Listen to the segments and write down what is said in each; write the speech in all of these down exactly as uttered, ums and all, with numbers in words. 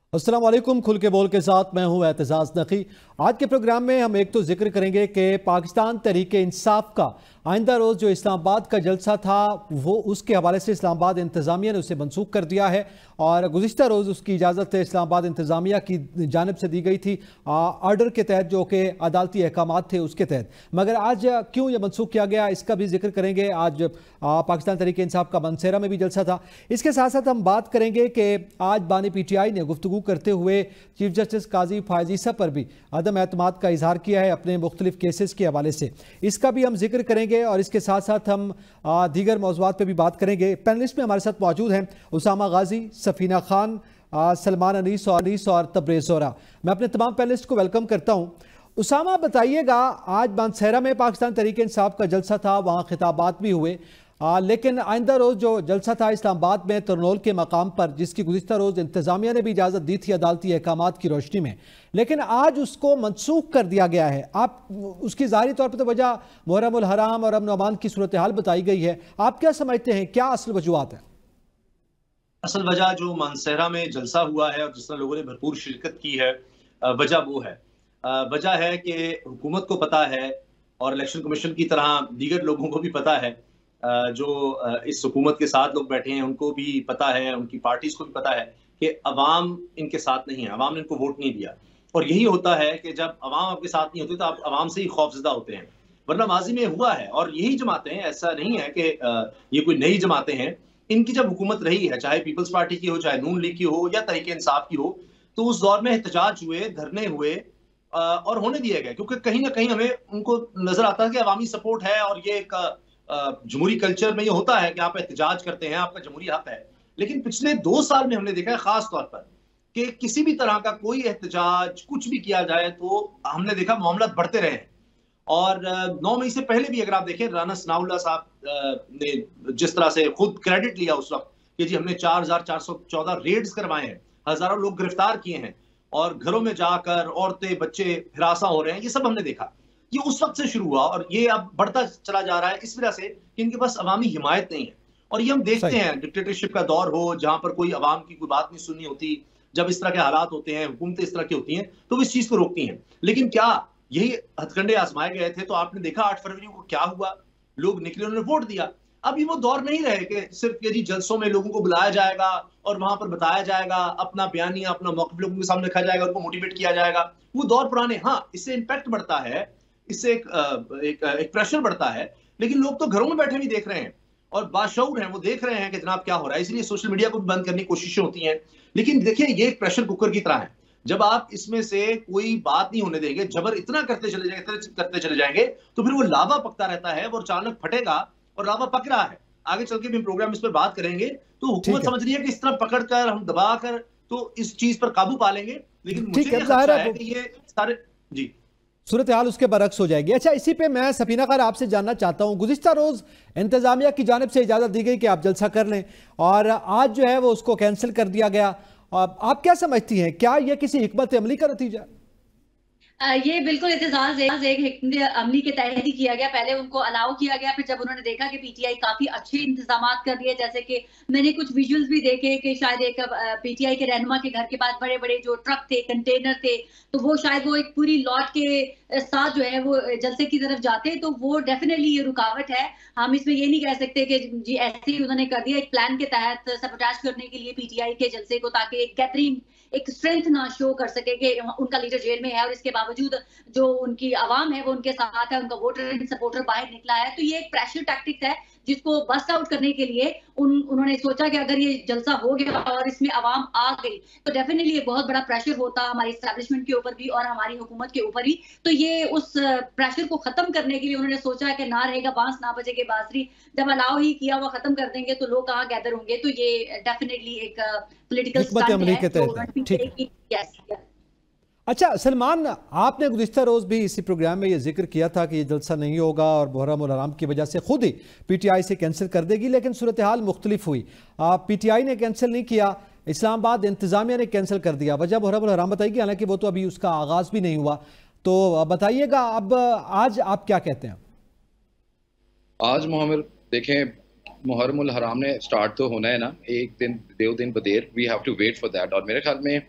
अस्सलाम वालेकुम। खुल के बोल के साथ मैं हूं एतजाज नकी। आज के प्रोग्राम में हम एक तो जिक्र करेंगे कि पाकिस्तान तहरीके इंसाफ का आइंदा रोज़ जो इस्लामाबाद का जलसा था वो उसके हवाले से इस्लामाबाद इंतज़ामिया ने उसे मनसूख कर दिया है और गुज़िश्ता रोज़ उसकी इजाज़त इस्लामाबाद इंतज़ामिया की जानिब से दी गई थी आर्डर के तहत जो कि अदालती अहकामात थे उसके तहत। मगर आज क्यों ये मनसूख किया गया इसका भी जिक्र करेंगे। आज आ, पाकिस्तान तहरीके इंसाफ का मनसेरा में भी जलसा था। इसके साथ साथ हम बात करेंगे कि आज बानी पी टी आई ने गुफ्तगू करते हुए चीफ जस्टिस काजी फायज ईसा पर भी अदम एतमाद का इजहार किया है अपने मुख्तलिफ केसेस के हवाले से। इसका भी हम जिक्र करेंगे और इसके साथ साथ हम आ, दीगर मौज़ूआत पर भी बात करेंगे। पैनलिस्ट में हमारे साथ मौजूद हैं उसामा गाजी, सफीना खान, सलमान अनीस और अनीस और तब्रेज़ ज़ोहरा। मैं अपने तमाम पैनलिस्ट को वेलकम करता हूँ। उसामा, बताइएगा, आज मानसहरा में पाकिस्तान तहरीके इंसाफ का जलसा था, वहाँ खिताबात भी हुए, आ, लेकिन आइंदा रोज़ जो जलसा था इस्लामाबाद में तरनोल के मकाम पर, जिसकी गुज़िश्ता रोज़ इंतज़ामिया ने भी इजाज़त दी थी अदालती अहकामात की रोशनी में, लेकिन आज उसको मनसूख कर दिया गया है। आप उसकी ज़ाहिरी तौर पर तो वजह मुहर्रम उल हराम और अमन अमान की सूरत हाल बताई गई है। आप क्या समझते हैं, क्या असल वजूहात है? असल वजह जो मानसहरा में जलसा हुआ है और जिस तरह लोगों ने भरपूर शिरकत की है, वजह वो है वजह है कि हुकूमत को पता है और इलेक्शन कमीशन की तरह दीगर लोगों को भी पता है, जो इस हुकूमत के साथ लोग बैठे हैं उनको भी पता है, उनकी पार्टीज को भी पता है कि अवाम इनके साथ नहीं है, अवाम ने इनको वोट नहीं दिया। और यही होता है कि जब अवाम आपके साथ नहीं होती तो आप अवाम से ही खौफजदा होते हैं, वरना माजी में हुआ है। और यही जमातें, ऐसा नहीं है कि ये कोई नई जमातें हैं, इनकी जब हुकूमत रही है, चाहे पीपल्स पार्टी की हो, चाहे नून लीग की हो या तहरीके इंसाफ की हो, तो उस दौर में एहतजाज हुए, धरने हुए और होने दिए गए, क्योंकि कहीं ना कहीं हमें उनको नजर आता है कि अवामी सपोर्ट है। और ये एक जमहूरी कल्चर में ये होता है कि आप एहतजाज करते हैं, आपका जमहूरी हक है। लेकिन पिछले दो साल में हमने देखा है खास तौर पर कि किसी भी तरह का कोई एहतजाज कुछ भी किया जाए तो हमने देखा मामला बढ़ते रहे। और नौ मई से पहले भी अगर आप देखें, राना सनाउल्लाह साहब ने जिस तरह से खुद क्रेडिट लिया उस वक्त कि जी हमने चार हजार चार सौ चौदह रेड्स करवाए हैं, हजारों लोग गिरफ्तार किए हैं और घरों में जाकर औरतें बच्चे हिरासा हो रहे हैं, ये सब हमने देखा। ये उस वक्त से शुरू हुआ और ये अब बढ़ता चला जा रहा है इस वजह से कि इनके पास अवामी हिमायत नहीं है। और ये हम देखते हैं, डिक्टेटरशिप का दौर हो जहां पर कोई अवाम की कोई बात नहीं सुननी होती, जब इस तरह के हालात होते हैं, हुकूमतें इस तरह की होती हैं, तो वो इस चीज को रोकती हैं। लेकिन क्या यही हथकंडे आजमाए गए थे? तो आपने देखा आठ फरवरी को क्या हुआ, लोग निकले, उन्होंने वोट दिया। अब ये वो दौर नहीं रहे कि सिर्फ ये जी जलसों में लोगों को बुलाया जाएगा और वहां पर बताया जाएगा, अपना बयानिया, अपना मौक़िफ़ लोगों के सामने रखा जाएगा, उनको मोटिवेट किया जाएगा। वो दौर पुराने। हाँ, इससे इम्पैक्ट बढ़ता है, इससे एक, एक, एक प्रेशर बढ़ता है, लेकिन लोग तो घरों में बैठे भी देख रहे हैं और बाशऊर हैं, वो देख रहे हैं कि जनाब क्या हो रहा है। इसलिए सोशल मीडिया को भी बंद करने की कोशिशें होती हैं। लेकिन देखिए, ये एक प्रेशर कुकर की तरह है, जब आप इसमें से कोई बात नहीं होने देंगे, जबर इतना करते चले जाएंगे करते चले जाएंगे तो फिर वो लावा पकता रहता है, वो अचानक फटेगा और लावा पक रहा है। आगे चल के भी हम प्रोग्राम इस पर बात करेंगे। तो हुकूमत समझ रही है कि इस तरह पकड़कर हम दबाकर तो इस चीज पर काबू पा लेंगे, लेकिन मुझे ये खदशा है कि ये सारे जी सूरत हाल उसके बरक्स हो जाएगी। अच्छा, इसी पे मैं सफीना खान आपसे जानना चाहता हूँ, गुज़िश्ता रोज़ इंतज़ामिया की जानिब से इजाज़त दी गई कि आप जलसा कर लें और आज जो है वो उसको कैंसिल कर दिया गया। आप क्या समझती हैं, क्या यह किसी हिकमत अमली का नतीजा? ये बिल्कुल एहतजाज एक हिकमत अमली के तहत ही किया गया। पहले उनको अलाउ किया गया, फिर जब उन्होंने देखा कि पीटीआई काफी अच्छे इंतजाम कर दिए, जैसे कि मैंने कुछ विजुअल्स भी देखे कि शायद एक पीटीआई के रहनुमा के घर के पास बड़े बड़े जो ट्रक थे, कंटेनर थे, तो वो शायद वो एक पूरी लॉट के साथ जो है वो जलसे की तरफ जाते, तो वो डेफिनेटली ये रुकावट है। हम इसमें ये नहीं कह सकते कि जी ऐसे ही उन्होंने कर दिया, एक प्लान के तहत सबोटाज करने के लिए पीटीआई के जलसे को, ताकि एक गैदरिंग, एक स्ट्रेंथ ना शो कर सके कि उनका लीडर जेल में है और इसके बावजूद जो उनकी आवाम है वो उनके साथ है, उनका वोटर सपोर्टर बाहर निकला है। तो ये एक प्रेशर टैक्टिक्स है जिसको बस्ट आउट करने के लिए उन उन्होंने सोचा कि अगर ये जलसा हो गया और इसमें आवाम आ गई तो डेफिनेटली ये बहुत बड़ा प्रेशर होता हमारी एस्टैब्लिशमेंट के ऊपर भी और हमारी हुकूमत के ऊपर ही। तो ये उस प्रेशर को खत्म करने के लिए उन्होंने सोचा कि ना रहेगा बांस ना बजेगी बांसुरी, जब अलाउ ही किया हुआ खत्म कर देंगे तो लोग कहाँ गैदर होंगे। तो ये डेफिनेटली एक पॉलिटिकल स्टंट है। अच्छा सलमान, आपने गुज़िश्ता रोज़ भी इसी प्रोग्राम में ये जिक्र किया था कि ये जलसा नहीं होगा और मुहर्रम उल हराम की वजह से खुद ही पीटीआई से कैंसिल कर देगी, लेकिन सूरत हाल मुख्तलिफ हुई। पीटीआई ने कैंसिल नहीं किया, इस्लामाबाद इंतज़ामिया ने कैंसिल कर दिया। वजह मुहर्रम उल हराम बताइए, हालांकि वो तो अभी उसका आगाज़ भी नहीं हुआ। तो बताइएगा अब आज आप क्या कहते हैं? आज मोहम्मद देखें, मुहर्रम उल हराम ने स्टार्ट तो होना है ना, एक दिन दो दिन बदेर, we have to wait for that. और मेरे ख्याल में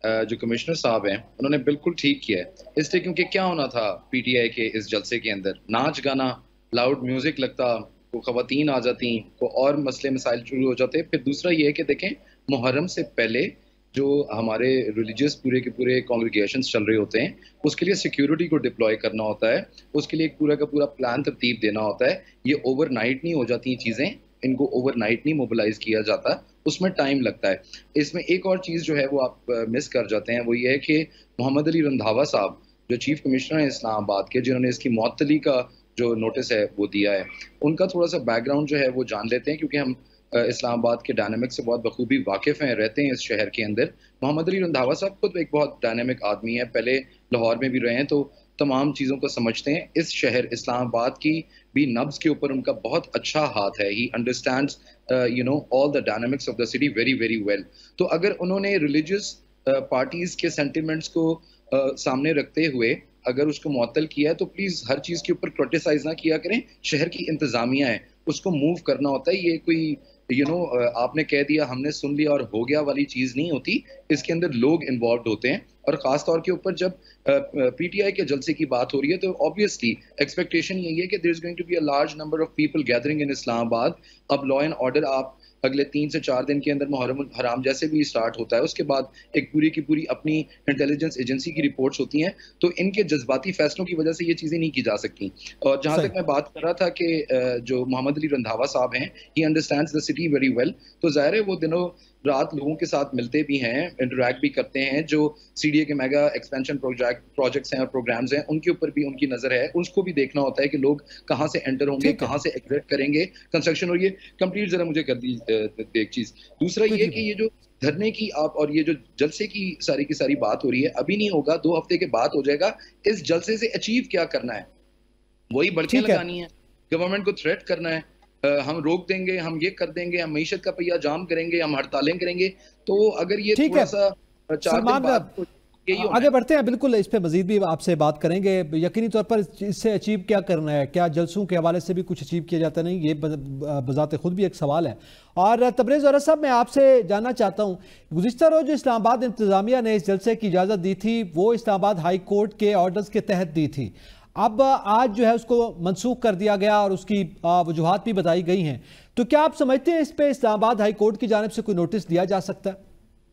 जो कमिश्नर साहब हैं उन्होंने बिल्कुल ठीक किया है, इसलिए क्योंकि क्या होना था पीटीआई के इस जलसे के अंदर, नाच गाना, लाउड म्यूजिक लगता, को ख़वातीन आ जाती, को और मसले मसाइल शुरू हो जाते। फिर दूसरा ये है कि देखें, मुहर्रम से पहले जो हमारे रिलीजियस पूरे के पूरे कॉन्ग्रीगेशंस चल रहे होते हैं, उसके लिए सिक्योरिटी को डिप्लॉय करना होता है, उसके लिए एक पूरा का पूरा प्लान तरतीब देना होता है। ये ओवरनाइट नहीं हो जाती चीज़ें, इनको ओवरनाइट नहीं मोबिलाइज किया जाता, उसमें टाइम लगता है। इसमें एक और चीज़ जो है वो आप मिस कर जाते हैं, वो ये है कि मोहम्मद अली रंधावा साहब जो चीफ कमिश्नर हैं इस्लामाबाद के, जिन्होंने इसकी मअतली का जो नोटिस है वो दिया है, उनका थोड़ा सा बैकग्राउंड जो है वो जान लेते हैं, क्योंकि हम इस्लामाबाद के डायनामिक से बहुत बखूबी वाकिफ़ हैं, रहते हैं इस शहर के अंदर। मोहम्मद अली रंधावा साहब खुद एक बहुत डायनामिक आदमी है, पहले लाहौर में भी रहे हैं, तो तमाम चीज़ों को समझते हैं। इस शहर इस्लामाबाद की भी नब्ज़ के ऊपर उनका बहुत अच्छा हाथ है। He understands you know all the dynamics of the city very very well. तो अगर उन्होंने रिलीजियस पार्टीज़ के सेंटिमेंट्स को uh, सामने रखते हुए अगर उसको मुअत्तल किया है, तो प्लीज़ हर चीज़ के ऊपर क्रिटिसाइज ना किया करें। शहर की इंतज़ामिया है, उसको मूव करना होता है। ये कोई यू you नो know, आपने कह दिया, हमने सुन लिया और हो गया वाली चीज़ नहीं होती। इसके अंदर लोग इन्वॉल्व होते हैं, और ख़ास तौर के ऊपर जब पीटीआई के जलसे की बात हो रही है, तो ऑब्वियसली एक्सपेक्टेशन यही है कि there is going to be a large number of people gathering in Islamabad. अब लॉ एंड ऑर्डर आप अगले तीन से चार दिन के अंदर मुहर्रम हराम जैसे भी स्टार्ट होता है, उसके बाद एक पूरी की पूरी अपनी इंटेलिजेंस एजेंसी की रिपोर्ट्स होती हैं, तो इनके जज्बाती फैसलों की वजह से ये चीज़ें नहीं की जा सकती। और जहाँ तक मैं बात कर रहा था कि जो मोहम्मद अली रंधावा साहब हैं, he understands the city very well, तो ज़ाहिर है वो दिनों रात लोगों के साथ मिलते भी हैं, इंटरैक्ट भी करते हैं। जो सीडीए के मेगा एक्सपेंशन प्रोजेक्ट प्रोजेक्ट्स हैं और प्रोग्राम्स हैं, उनके ऊपर भी उनकी नज़र है। उसको भी देखना होता है कि लोग कहाँ से एंटर होंगे, कहाँ से एग्जिट करेंगे कंस्ट्रक्शन। और ये कंप्लीट जरा मुझे कर दी एक चीज़। दूसरा ये कि ये जो धरने की आप और ये जो जलसे की सारी की सारी बात हो रही है, अभी नहीं होगा, दो हफ्ते के बाद हो जाएगा। इस जलसे से अचीव क्या करना है, वही बढ़के लगानी है, गवर्नमेंट को थ्रेट करना है, हम रोक देंगे, हम ये कर देंगे, हम मईशत का पहिया जाम करेंगे, हम हड़तालें करेंगे। तो अगर ये थोड़ा सा चार दिन बाद आगे बढ़ते हैं, बिल्कुल इस पे मजीद भी आपसे बात करेंगे। यकीनी तौर पर इससे अचीव क्या करना है, क्या जलसों के हवाले से भी कुछ अचीव किया जाता नहीं, ये बजाते खुद भी एक सवाल है। और तबरेज़ औरत साहब, मैं आपसे जानना चाहता हूँ, गुज़िश्ता रोज़ जो इस्लामाबाद इंतज़ामिया ने इस जलसे की इजाज़त दी थी, वो इस्लामाबाद हाई कोर्ट के ऑर्डर्स के तहत दी थी। अब आज जो है उसको मनसूख कर दिया गया और उसकी वजूहात भी बताई गई हैं। तो क्या आप समझते हैं इस पे इस्लामाबाद हाई कोर्ट की जानिब से कोई नोटिस दिया जा सकता है?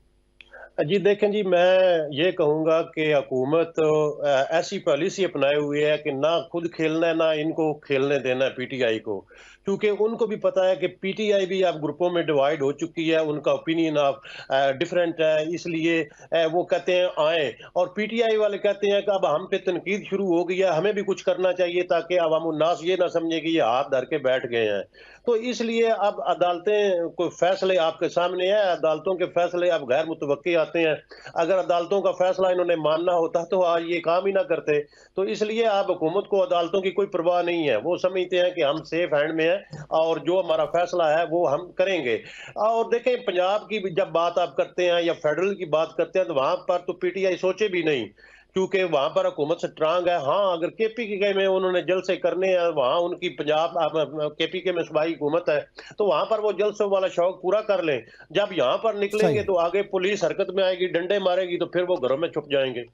जी देखें जी, मैं ये कहूँगा कि हुकूमत ऐसी पॉलिसी अपनाए हुए है कि ना खुद खेलना है, ना इनको खेलने देना है पीटीआई को, क्योंकि उनको भी पता है कि पीटीआई भी अब ग्रुपों में डिवाइड हो चुकी है, उनका ओपिनियन अब डिफरेंट है, इसलिए वो कहते हैं आए, और पीटीआई वाले कहते हैं कि अब हम पे तनकीद शुरू हो गई है, हमें भी कुछ करना चाहिए ताकि अवामुन्नास ये ना समझे कि ये हाथ धर के बैठ गए हैं। तो इसलिए अब अदालतें कोई फैसले आपके सामने है, अदालतों के फैसले अब गैर मुतवक्की आते हैं। अगर अदालतों का फैसला इन्होंने मानना होता तो आज ये काम ही ना करते। तो इसलिए अब हुकूमत को अदालतों की कोई परवाह नहीं है, वो समझते हैं कि हम सेफ हैंड में हैं और जो हमारा फैसला है वो हम करेंगे। और देखें, पंजाब की जब बात आप करते हैं या फेडरल की बात करते हैं, तो वहां पर तो पीटीआई सोचे भी नहीं, क्योंकि वहां पर हुकूमत स्ट्रांग है। हाँ, अगर केपी के में उन्होंने जलसे करने हैं, वहां उनकी पंजाब केपी के में सूबाई हुकूमत है, तो वहां पर वो जलसों वाला शौक पूरा कर लें। जब यहाँ पर निकलेंगे तो आगे पुलिस हरकत में आएगी, डंडे मारेगी, तो फिर वो घरों में छुप जाएंगे।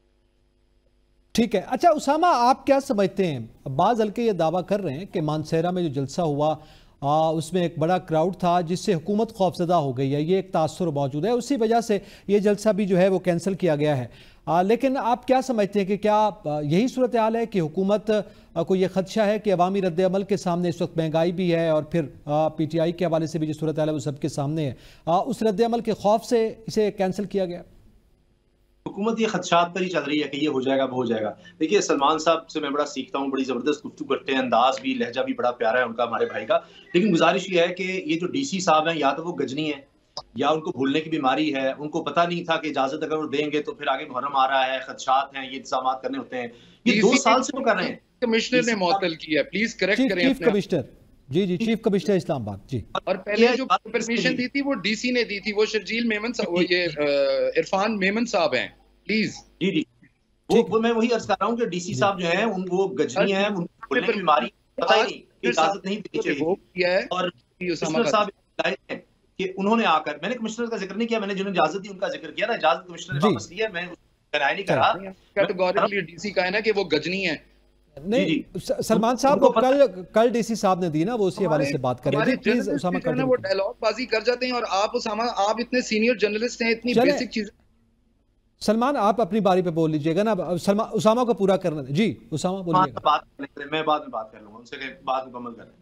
ठीक है। अच्छा उसामा, आप क्या समझते हैं, बाज़ हल्के ये दावा कर रहे हैं कि मानसेरा में जो जलसा हुआ आ, उसमें एक बड़ा क्राउड था जिससे हुकूमत खौफजदा हो गई है, ये एक तासुर मौजूद है, उसी वजह से ये जलसा भी जो है वो कैंसिल किया गया है। आ, लेकिन आप क्या समझते हैं कि क्या यही सूरत हाल है कि हुकूमत को ये खदशा है कि अवामी रद्द अमल के सामने इस वक्त महंगाई भी है और फिर पी टी आई के हवाले से भी जो सूरत हाल है वो सबके सामने है, आ, उस रद्द अमल के खौफ से इसे कैंसिल किया गया? हुकूमत ये खदशात पर ही चल रही है कि ये हो जाएगा वो हो जाएगा। देखिए, सलमान साहब से मैं बड़ा सीखता हूँ, बड़ी ज़बरदस्त गुफ्तगू करते हैं, अंदाज भी, लहजा भी बड़ा प्यारा है उनका, हमारे भाई का। लेकिन गुजारिश ये है कि ये जो डीसी साहब हैं, या तो वो गजनी है या उनको भूलने की बीमारी है, उनको पता नहीं था कि इजाजत अगर वो देंगे तो फिर आगे मुहर्रम आ रहा है, खदशात हैं, ये इंतजाम करने होते हैं। ये दो साल से वो कर रहे हैं। कमिश्नर ने मुअत्तल किया, प्लीज करेक्ट करें। चीफ कमिश्नर जी जी चीफ कमिश्नर इस्लामाबाद जी। और पहले जो परमिशन दी थी वो डीसी ने दी थी, वो शर्जील मेमन साहब, ये इरफान मेमन साहब हैं, प्लीज। जी जी, वो, वो मैं वही अर्ज कर रहा हूँ कि डीसी साहब जो हैं उन वो गजनी हैं, उनको भूलने की बीमारी, पता ही नहीं, इजाजत नहीं देनी चाहिए। और कमिश्नर साहब कि उन्होंने आकर, मैंने कमिश्नर का जिक्र नहीं किया, मैंने जिन्होंने इजाजत दी उनका जिक्र किया ना, इजाजत कमिश्नर ने वापस लिया, मैं कराया नहीं करा। कैटेगोरिकली डीसी का है ना कि वो गजनी है। नहीं सलमान साहब, वो कल कल डीसी साहब ने दी ना, वो उसी हवाले से बात कर रहे थे। प्लीज उसामा कर, वो डायलॉग बाजी कर जाते हैं और आप उसामा, आप इतने सीनियर जर्नलिस्ट हैं, इतनी बेसिक चीजें। सलमान आप अपनी बारी पे बोल लीजिएगा ना, सलमान उसामा को पूरा करना जी। उसामा बोलिएगा। बात मैं बाद में बात कर लूंगा उनसे, बात मुकम्मल कर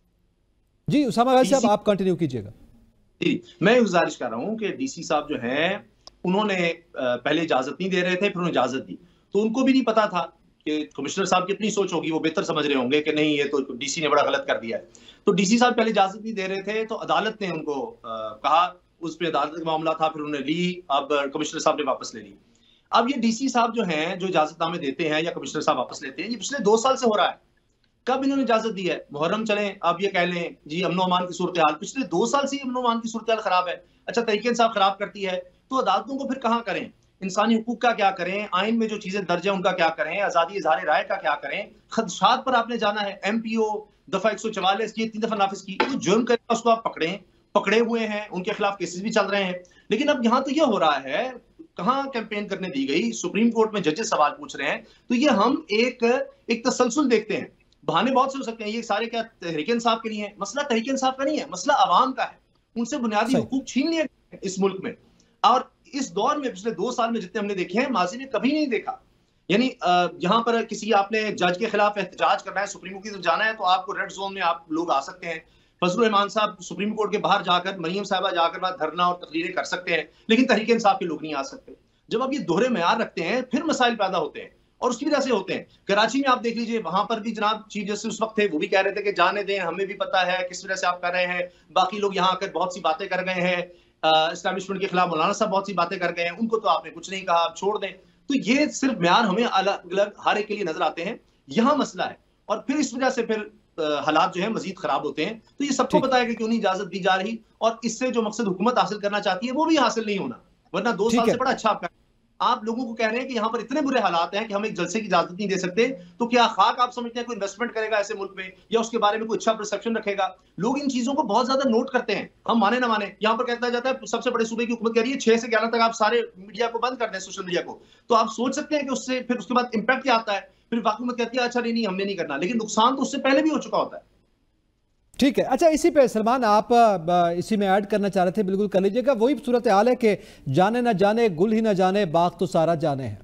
लें जी। उसामा वैसे अब आप कंटिन्यू कीजिएगा जी। मैं गुजारिश कर रहा हूं कि डीसी साहब जो हैं उन्होंने पहले इजाजत नहीं दे रहे थे, फिर उन्होंने इजाजत दी, तो उनको भी नहीं पता था कि कमिश्नर साहब की अपनी सोच होगी, वो बेहतर समझ रहे होंगे कि नहीं ये तो डीसी ने बड़ा गलत कर दिया है। तो डीसी साहब पहले इजाजत नहीं दे रहे थे, तो अदालत ने उनको आ, कहा, उस पर अदालत का मामला था, फिर उन्होंने ली, अब कमिश्नर साहब ने वापस ले ली। अब ये डीसी साहब जो हैं, जो इजाजतनामे देते हैं या कमिश्नर साहब वापस लेते हैं, ये पिछले दो साल से हो रहा है। कब इन्होंने इजाजत दी है? मुहर्रम चले, आप ये कह लें जी अमनो अमान की सूरत हाल, पिछले दो साल से अमनो अमान की सूरत हाल खराब है। अच्छा, तहरीक इंसाफ खराब करती है, तो अदालतों को फिर कहाँ करें? इंसानी हुकूक का क्या करें? आइन में जो चीजें दर्ज है उनका क्या करें? आजादी इजहार राय का क्या करें? खदशात पर आपने जाना है, एम पी ओ दफा एक सौ चवालीस ये तीन दफा नाफिज की, तो जुर्म करेगा उसको आप पकड़े, पकड़े हुए हैं, उनके खिलाफ केसेस भी चल रहे हैं। लेकिन अब यहाँ तो ये हो रहा है, कहाँ कैंपेन करने दी गई, सुप्रीम कोर्ट में जजेस सवाल पूछ रहे हैं, तो ये हम एक एक तसलसल देखते हैं। बहाने बहुत से हो सकते हैं, ये सारे क्या तहरीक इंसाफ के लिए है? मसला तहरीक इंसाफ का नहीं है, मसला अवाम का है। उनसे बुनियादी हुकूक छीन लिए इस मुल्क में, और इस दौर में पिछले दो साल में जितने हमने देखे हैं, माजी में कभी नहीं देखा। यानी यहाँ पर किसी आपने जज के खिलाफ एहतजाज करना है, सुप्रीम कोर्ट की तरफ जाना है, तो आपको रेड जोन में आप लोग आ सकते हैं। फजलुर रहमान साहब सुप्रीम कोर्ट के बाहर जाकर, मरियम साहबा जाकर वहां धरना और तकरीरें कर सकते हैं, लेकिन तहरीक इंसाफ के लोग नहीं आ सकते। जब आप ये दोहरे मेयार रखते हैं, फिर मसाइल पैदा होते हैं, और उसकी वजह से होते हैं। कराची में आप देख लीजिए, वहां पर भी जनाब चीफ जस्टिस उस वक्त थे, वो भी कह रहे थे कि जाने दें, हमें भी पता है किस वजह से आप कर रहे हैं। बाकी लोग यहाँ आकर बहुत सी बातें कर गए हैं, एस्टैब्लिशमेंट के खिलाफ मौलाना साहब बहुत सी बातें कर गए हैं, उनको तो आपने कुछ नहीं कहा, आप छोड़ दें। तो ये सिर्फ म्यार हमें अलग अलग हर एक के लिए नजर आते हैं, यहाँ मसला है। और फिर इस वजह से फिर हालात जो है मजीद खराब होते हैं। तो ये सबको पता है कि क्यों नहीं इजाजत दी जा रही, और इससे जो मकसद हुकूमत हासिल करना चाहती है वो भी हासिल नहीं होना, वरना दो साल से बड़ा अच्छा आप आप लोगों को कह रहे हैं कि यहाँ पर इतने बुरे हालात हैं कि हम एक जलसे की इजाजत नहीं दे सकते। तो क्या खाक आप समझते हैं कोई इन्वेस्टमेंट करेगा ऐसे मुल्क में, या उसके बारे में कोई अच्छा परसेप्शन रखेगा? लोग इन चीजों को बहुत ज्यादा नोट करते हैं, हम माने ना माने। यहाँ पर कहता जाता है सबसे बड़े सूबे की हुकूमत कह रही है छह से ग्यारह तक आप सारे मीडिया को बंद कर दें, सोशल मीडिया को, तो आप सोच सकते हैं कि उससे फिर उसके बाद इंपैक्ट क्या आता है। फिर हुकूमत कहती है अच्छा नहीं नहीं हमने नहीं करना, लेकिन नुकसान तो उससे पहले भी हो चुका होता है। ठीक है, अच्छा इसी पे सलमान आप इसी में ऐड करना चाह रहे थे, बिल्कुल कर लीजिएगा। वही सूरत हाल है कि जाने ना जाने गुल ही ना जाने, बाग तो सारा जाने है।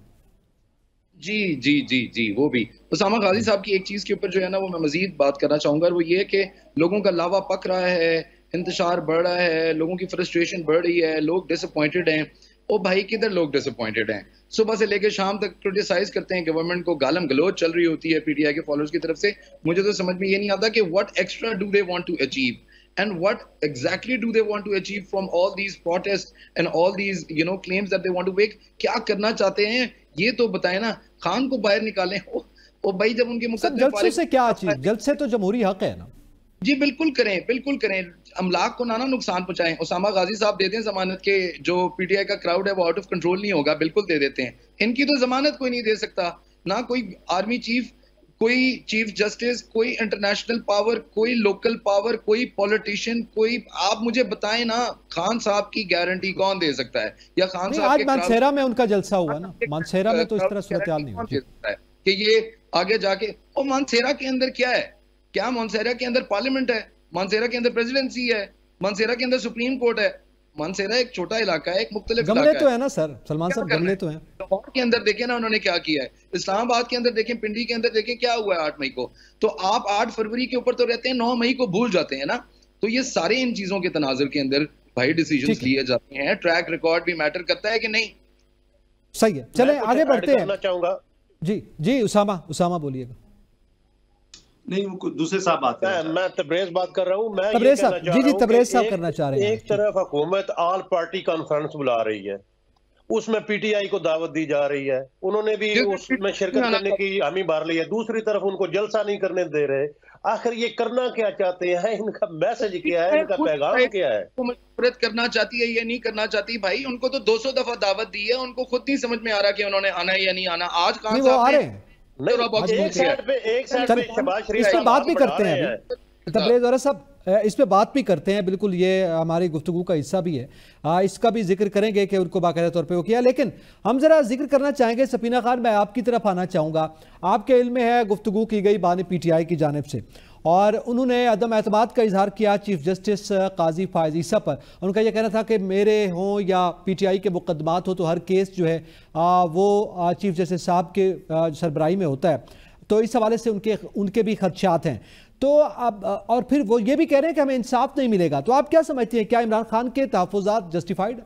जी जी जी जी वो भी उसामा गाजी साहब की एक चीज के ऊपर जो है ना, वो मैं मजीद बात करना चाहूंगा, वो ये कि लोगों का लावा पक रहा है, इंतशार बढ़ रहा है, लोगों की फ्रस्ट्रेशन बढ़ रही है, लोग डिसअपॉइंटेड हैं। ओ भाई किधर लोग डिसअपॉइंटेड हैं? सुबह से लेकर शाम तक क्रिटिसाइज करते हैं, गवर्नमेंट को गालम गलोच चल रही होती है पीटीआई के फॉलोअर्स की तरफ से। मुझे तो समझ में ये नहीं आता कि what extra do they want to achieve and what exactly do they want to achieve from all these protest and all these you know claims that they want to make. क्या करना चाहते हैं ये तो बताएं ना। खान को बाहर निकालें। ओ, ओ भाई जब उनके मुकदमे जल्द से क्या चीज, जल्द से तो जमहूरी हक है ना। जी बिल्कुल करें, बिल्कुल करें, अमलाक को ना ना नुकसान पहुंचाएं। उसामा गाजी साहब दे दें जमानत के, जो पीटीआई का क्राउड है वो आउट ऑफ कंट्रोल नहीं होगा, बिल्कुल दे देते हैं। इनकी तो जमानत कोई नहीं दे सकता, ना कोई आर्मी चीफ, कोई चीफ जस्टिस, कोई इंटरनेशनल पावर, कोई लोकल पावर, कोई पॉलिटिशियन, कोई। आप मुझे बताएं ना, खान साहब की गारंटी कौन दे सकता है? या खान साहब आज मानसेरा में उनका जलसा हुआ ना, मानसेरा में तो इस तरह सूरत हाल नहीं हुई कि ये आगे जाके। और मानसेरा के अंदर क्या है? क्या मानसेरा के अंदर पार्लियामेंट है? मानसेरा के अंदर प्रेसिडेंसी है? मानसेरा के अंदर सुप्रीम कोर्ट है? मानसेरा एक छोटा इलाका है, एक मुख्तलिफ गमले तो है ना सर, सलमान साहब गमले तो हैं। लाहौर के अंदर देखें ना उन्होंने क्या किया है, इस्लामाबाद के अंदर देखें, पिंडी के अंदर देखें क्या हुआ है आठ मई को। तो आप आठ फरवरी के ऊपर तो रहते हैं, नौ मई को भूल जाते हैं ना। तो ये सारे इन चीजों के तनाजुर के अंदर भाई डिसीजंस लिए जाते हैं। ट्रैक रिकॉर्ड भी मैटर करता है कि नहीं? सही है, चले आगे बढ़ते हैं। चाहूंगा जी जी उसामा उसामा बोलिएगा। नहीं वो दूसरे साहब बात कर रहे हैं। मैं तबरेज बात कर रहा हूँ। मैं तबरेज साहब, जी जी तबरेज साहब करना चाह रहे हैं। एक तरफ हुकूमत ऑल पार्टी कॉन्फ्रेंस बुला रही है, उसमें पीटीआई को दावत दी जा रही है, उन्होंने भी उसमें शिरकत करने की हामी भर ली है। दूसरी तरफ उनको जलसा नहीं करने दे रहे। आखिर ये करना क्या चाहते हैं? इनका मैसेज क्या है? इनका पैगाम क्या है? मशवरत करना चाहती है या नहीं करना चाहती? भाई उनको तो दो सौ दफा दावत दी है, उनको खुद नहीं समझ में आ रहा कि उन्होंने आना है या नहीं आना। आज कहां से आ रहे हैं? एक साइड पे एक साइड पे शहबाज शरीफ इस पर बात भी करते हैं। तबरेज और साहब इस पे बात भी करते हैं, बिल्कुल ये हमारी गुफ्तगू का हिस्सा भी है, आ, इसका भी जिक्र करेंगे कि उनको बाकायदा तौर पे वो किया। लेकिन हम ज़रा जिक्र करना चाहेंगे, सफीना खान मैं आपकी तरफ आना चाहूँगा। आपके इल्म में है गुफ्तगू की गई बानी पी टी आई की जानिब से, और उन्होंने अदम एतमाद का इजहार किया चीफ जस्टिस काजी फायज ईसा पर। उनका यह कहना था कि मेरे हों या पी टी आई के मुकदमात हो तो हर केस जो है आ, वो आ, चीफ जस्टिस साहब के सरबराही में होता है, तो इस हवाले से उनके उनके भी खदशात हैं। तो अब और फिर वो ये भी कह रहे हैं कि हमें इंसाफ नहीं मिलेगा। तो आप क्या समझती हैं, क्या इमरान खान के तहफ़्फ़ुज़ात जस्टिफाइड?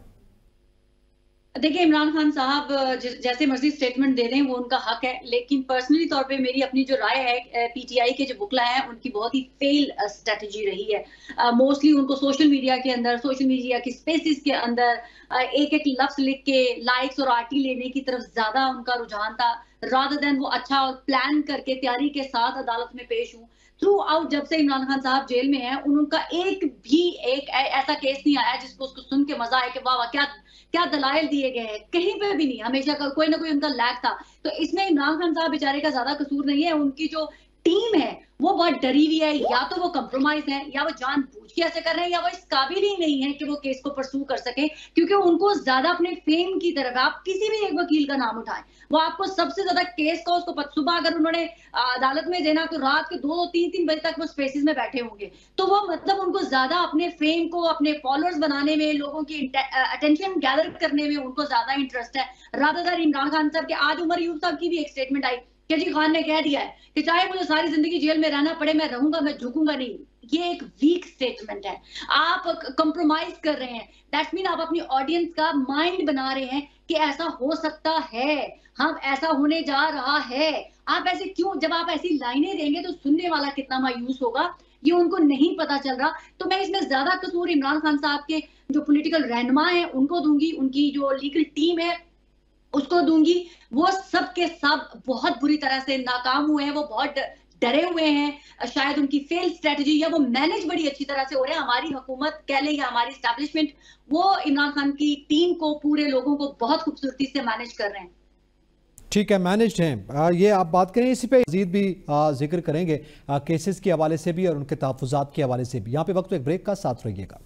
देखिए, इमरान खान साहब जैसे मर्जी स्टेटमेंट दे रहे हैं वो उनका हक है, लेकिन पर्सनली तौर पे मेरी अपनी जो राय है, पीटीआई के जो वुकला हैं उनकी बहुत ही फेल स्ट्रेटजी रही है। मोस्टली uh, उनको सोशल मीडिया के अंदर, सोशल मीडिया की स्पेसिस के अंदर uh, एक एक लफ्ज लिख के लाइक्स और आर्टी लेने की तरफ ज्यादा उनका रुझान था, रादर देन वो अच्छा और प्लान करके तैयारी के साथ अदालत में पेश हूँ। थ्रू आउट जब से इमरान खान साहब जेल में हैं, उनका एक भी एक ऐसा केस नहीं आया जिसको उसको सुन के मजा आए कि वाह वाह क्या क्या दलाइल दिए गए हैं, कहीं पे भी नहीं। हमेशा कोई ना कोई उनका लैग था। तो इसमें इमरान खान साहब बेचारे का ज्यादा कसूर नहीं है, उनकी जो टीम है वो बहुत डरी हुई है, या तो वो कंप्रोमाइज है या वो जानबूझ के ऐसे कर रहे हैं, या वो इस काबिल ही नहीं है कि वो केस को परसू कर सके, क्योंकि उनको ज्यादा अपने फेम की तरफ। आप किसी भी एक वकील का नाम उठाएं, वो आपको सबसे ज्यादा केस का उसको सुबह अगर उन्होंने अदालत में देना तो रात के दो दो तीन तीन बजे तक वो स्पेसिस में बैठे होंगे। तो वो मतलब उनको ज्यादा अपने फेम को, अपने फॉलोअर्स बनाने में, लोगों की अटेंशन गैदर करने में उनको ज्यादा इंटरेस्ट है, रादर देन इमरान खान साहब के। आज उमर यूब साहब की भी एक स्टेटमेंट आई कि जी खान ने कह दिया है कि चाहे मुझे सारी जिंदगी जेल में रहना पड़े मैं रहूंगा, मैं झुकूंगा नहीं। ये एक वीक स्टेटमेंट है, आप कंप्रोमाइज कर रहे हैं। दैट मीन आप अपनी ऑडियंस का माइंड बना रहे हैं कि ऐसा हो सकता है, हम ऐसा होने जा रहा है। आप ऐसे क्यों, जब आप ऐसी लाइनें देंगे तो सुनने वाला कितना मायूस होगा, ये उनको नहीं पता चल रहा। तो मैं इसमें ज्यादा कसूर इमरान खान साहब के जो पॉलिटिकल रहनुमा है उनको दूंगी, उनकी जो लीगल टीम है उसको दूंगी। वो सब के सब बहुत बुरी तरह से नाकाम हुए हैं, वो बहुत डरे हुए हैं। शायद उनकी फेल स्ट्रेटजी या वो मैनेज बड़ी अच्छी तरह से हो रहा है। हमारी हुकूमत कह लें या हमारी एस्टैब्लिशमेंट, वो इमरान खान की टीम को, पूरे लोगों को बहुत खूबसूरती से मैनेज कर रहे हैं। ठीक है, मैनेज्ड हैं। ये आप बात करें, इसी पे मज़ीद भी जिक्र करेंगे केसेस के हवाले से भी और उनके तहफ़्फ़ुज़ात के हवाले से भी। यहाँ पे वक्त एक ब्रेक का, साथ रहिएगा।